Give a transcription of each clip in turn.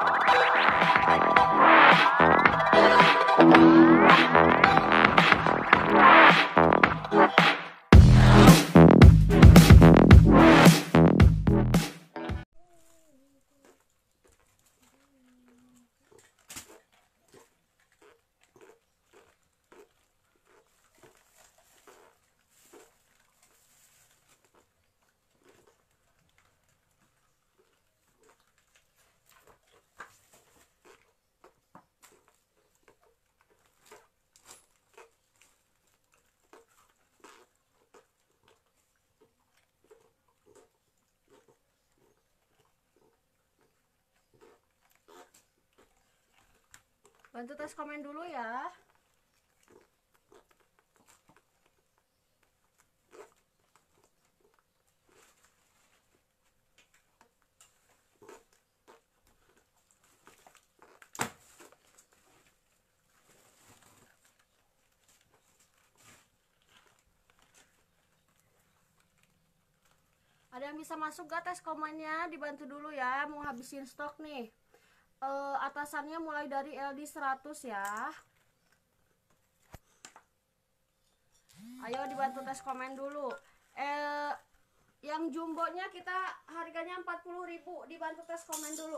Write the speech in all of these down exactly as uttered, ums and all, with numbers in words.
Bantu tes komen dulu ya. Ada yang bisa masuk gak tes komennya? Dibantu dulu ya, mau habisin stok nih. Uh, atasannya mulai dari L D seratus ya. Ayo dibantu tes komen dulu. Eh, yang jumbonya kita harganya empat puluh ribu, dibantu tes komen dulu.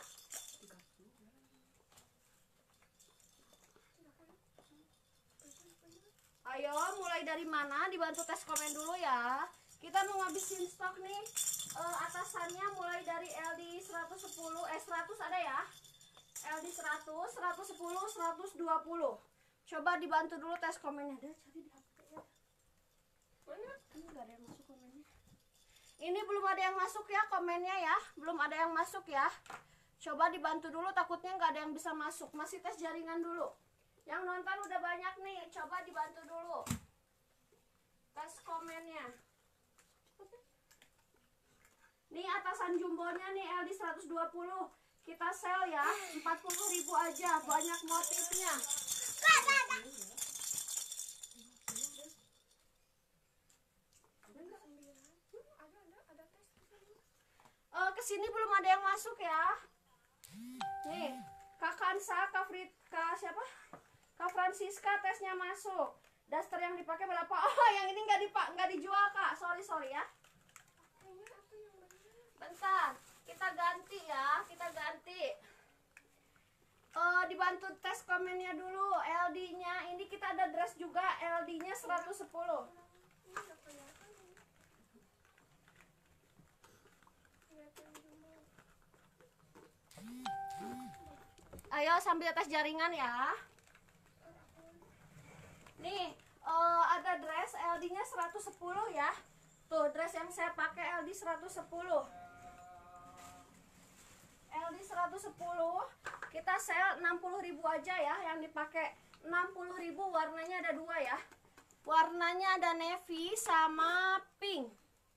Ayo mulai dari mana? Dibantu tes komen dulu ya. Kita mau ngabisin stok nih. Uh, atasannya mulai dari L D seratus sepuluh, eh seratus ada ya, L D seratus, seratus sepuluh, seratus dua puluh. Coba dibantu dulu tes komennya. Dia cari di H P ya. Ini gak ada yang masuk komennya. Ini belum ada yang masuk ya komennya ya, belum ada yang masuk ya. Coba dibantu dulu, takutnya nggak ada yang bisa masuk. Masih tes jaringan dulu. Yang nonton udah banyak nih, coba dibantu dulu tes komennya. Nih atasan jumbonya nih L D seratus dua puluh. Kita sell ya, empat puluh ribu aja, banyak motifnya. Uh, kesini belum ada yang masuk ya. Nih, Kak Kansa, Kak Frit, Kak siapa? Kak Francisca tesnya masuk. Daster yang dipakai berapa? Oh, yang ini nggak dipak, nggak dijual Kak. Sorry sorry ya. Bentar, kita ganti ya, kita ganti. Uh, dibantu tes komennya dulu. L D-nya ini kita ada dress juga, L D-nya seratus sepuluh. Ayo sambil tes jaringan ya. Nih, uh, ada dress L D-nya seratus sepuluh ya. Tuh, dress yang saya pakai L D seratus sepuluh. L D seratus sepuluh kita sell enam puluh ribu aja ya, yang dipakai enam puluh ribu. Warnanya ada dua ya, warnanya ada navy sama pink.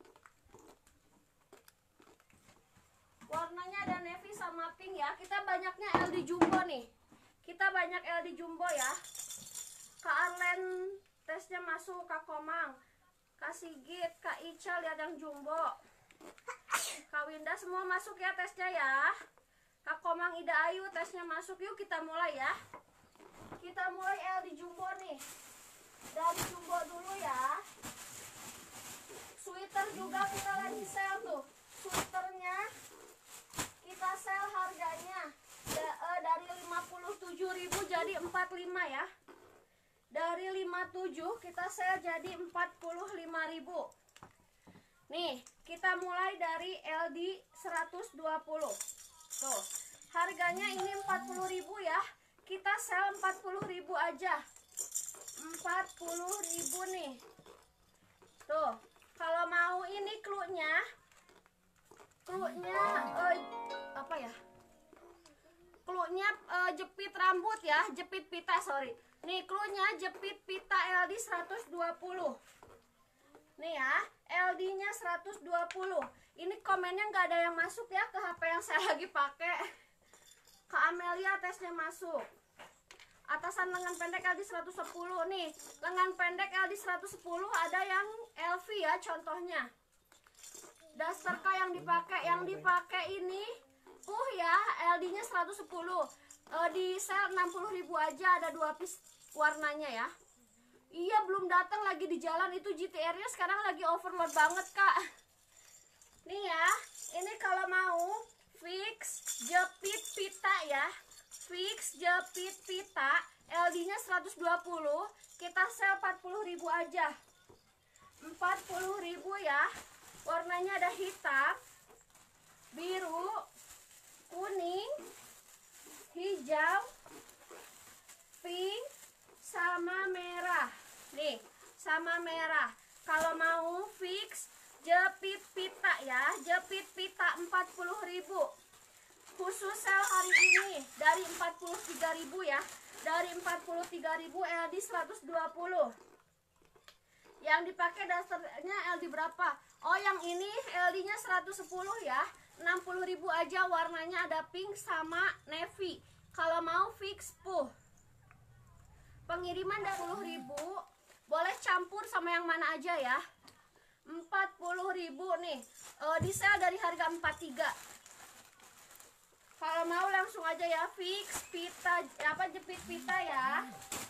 Warnanya ada navy sama pink ya. Kita banyaknya L D jumbo nih, kita banyak L D jumbo ya. Kak Arlen tesnya masuk, Kak Komang, Kak Sigit, Kak Ica lihat yang jumbo. Kak Winda semua masuk ya tesnya ya. Kak Komang, Ida Ayu tesnya masuk. Yuk kita mulai ya. Kita mulai L D jumbo nih. Dari jumbo dulu ya. Sweater juga kita lagi sell tuh. Sweaternya kita sell harganya da, uh, dari lima puluh tujuh ribu jadi empat puluh lima ya. Dari lima puluh tujuh kita sell jadi empat puluh lima ribu. Nih, kita mulai dari L D seratus dua puluh. Tuh, harganya ini empat puluh ribu ya. Kita sell empat puluh ribu aja. empat puluh ribu nih. Tuh, kalau mau ini cluenya, cluenya uh, apa ya? Cluenya uh, jepit rambut ya, jepit pita, sorry. Nih, cluenya jepit pita L D seratus dua puluh. Nih ya, L D-nya seratus dua puluh. Ini komennya nggak ada yang masuk ya ke H P yang saya lagi pakai. Kak Amelia tesnya masuk. Atasan lengan pendek L D seratus sepuluh nih. Lengan pendek L D seratus sepuluh ada yang L V ya contohnya. Daster K yang dipakai, yang dipakai ini sepuh ya, L D-nya seratus sepuluh. Uh, di sale enam puluh ribu aja, ada dua piece warnanya ya. Iya, belum datang lagi di jalan. Itu G T R-nya sekarang lagi overload banget, Kak. Nih ya, ini kalau mau fix jepit pita ya. Fix jepit pita, L D-nya seratus dua puluh, kita sell empat puluh ribu aja. empat puluh ribu ya. Warnanya ada hitam, biru, kuning, hijau, pink, sama merah. Nih, sama merah. Kalau mau fix jepit pita ya, jepit pita empat puluh ribu. Khusus sale hari ini dari empat puluh tiga ribu ya. Dari empat puluh tiga ribu L D seratus dua puluh. Yang dipakai dasarnya L D berapa? Oh, yang ini L D-nya seratus sepuluh ya. enam puluh ribu aja, warnanya ada pink sama navy. Kalau mau fix puh. Pengiriman dari sepuluh ribu, boleh campur sama yang mana aja ya. empat puluh ribu nih. Uh, di sale dari harga empat puluh tiga. Kalau mau langsung aja ya, fix pita apa jepit pita ya.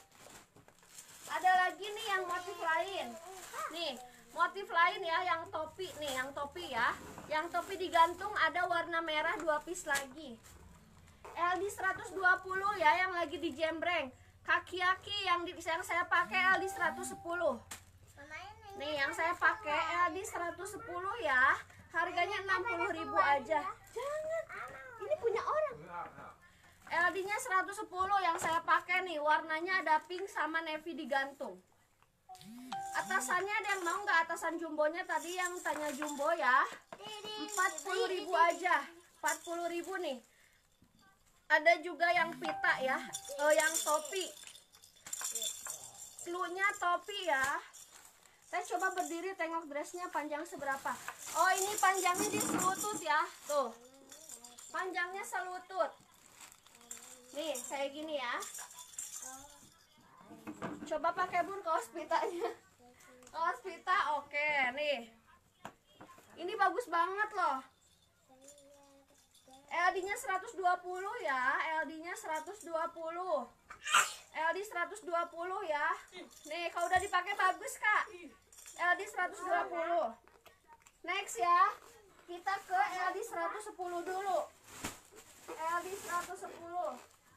Ada lagi nih yang motif lain. Nih, motif lain ya, yang topi nih, yang topi ya. Yang topi digantung ada warna merah dua piece lagi. L D seratus dua puluh ya, yang lagi di jembreng. Kaki-kaki yang, di, yang saya pakai L D seratus sepuluh. Nih, yang saya pakai L D seratus sepuluh ya. Harganya enam puluh ribu aja. Jangan. Ini punya orang. L D-nya seratus sepuluh yang saya pakai nih, warnanya ada pink sama navy digantung. Atasannya ada yang mau nggak? Atasan jumbonya tadi yang tanya jumbo ya. empat puluh ribu aja. empat puluh ribu nih. Ada juga yang pita ya, oh, yang topi. Cluenya topi ya. Saya coba berdiri tengok dressnya panjang seberapa. Oh, ini panjangnya di selutut ya. Tuh, panjangnya selutut. Nih, kayak gini ya. Coba pakai bun kaos pitanya. Kaos pita oke nih. Ini bagus banget loh. L D-nya seratus dua puluh ya, L D-nya seratus dua puluh. L D seratus dua puluh ya. Nih, kalau udah dipakai bagus, Kak. L D seratus dua puluh. Next ya. Kita ke L D seratus sepuluh dulu. L D seratus sepuluh.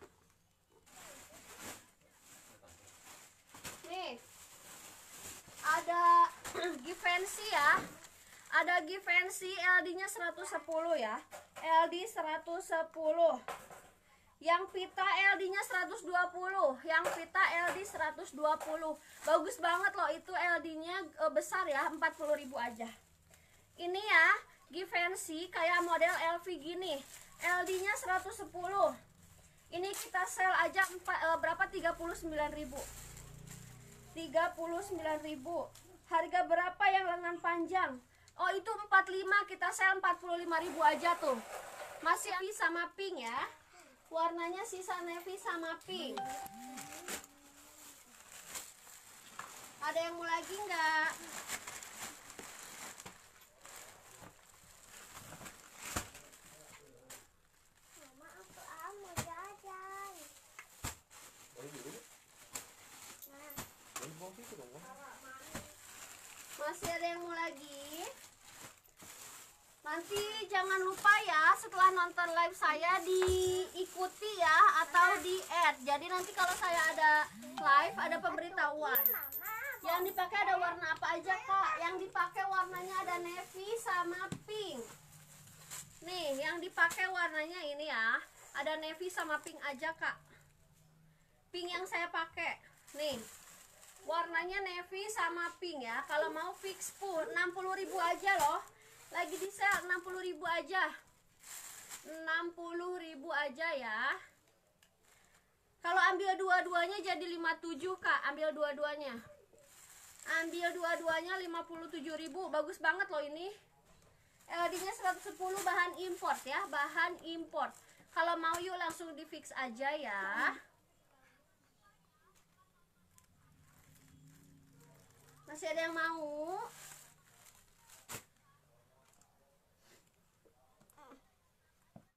Nih. Ada Givenchy ya. Ada Givenchy L D-nya seratus sepuluh ya. L D seratus sepuluh. Yang pita L D-nya seratus dua puluh. Yang pita L D seratus dua puluh. Bagus banget loh, itu L D-nya e, besar ya, empat puluh ribu aja. Ini ya, Givenchy kayak model L V gini. L D-nya seratus sepuluh. Ini kita sell aja empat, e, berapa? tiga puluh sembilan ribu. tiga puluh sembilan ribu. Harga berapa yang lengan panjang? Oh, itu empat puluh lima, kita sell empat puluh lima ribu aja tuh. Masih navy sama pink ya. Warnanya sisa navy sama pink. Ada yang mau lagi nggak? Mama, aku mau jajan. Masih ada yang mau lagi? Nanti jangan lupa ya, setelah nonton live saya diikuti ya, atau di add. Jadi nanti kalau saya ada live, ada pemberitahuan. Yang dipakai ada warna apa aja, Kak? Yang dipakai warnanya ada navy sama pink. Nih, yang dipakai warnanya ini ya, ada navy sama pink aja, Kak. Pink yang saya pakai. Nih, warnanya navy sama pink ya. Kalau mau fix pun enam puluh ribu aja loh. Lagi di sale enam puluh ribu aja. enam puluh ribu aja ya. Kalau ambil dua-duanya jadi lima puluh tujuh, Kak. Ambil dua-duanya. Ambil dua-duanya lima puluh tujuh ribu. Bagus banget loh ini. L D-nya seratus sepuluh, bahan import ya, bahan import. Kalau mau yuk langsung di fix aja ya. Masih ada yang mau?